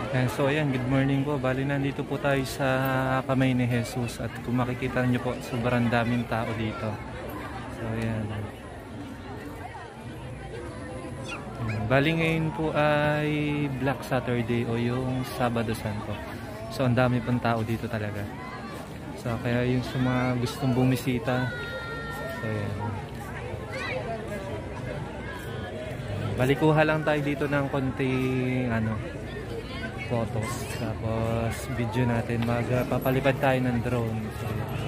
So ayan, good morning po. Bali nandito po tayo sa Kamay ni Jesus at kung makikita niyo po, sobrang daming tao dito. So ayan. Bali ngayon po ay Black Saturday o yung Sabado Santo. So ang dami pong tao dito talaga. So kaya yung sa mga gustong bumisita. So ayan. Bali kuha lang tayo dito ng konting photos, tapos video natin, magpapalipad tayo ng drone. So,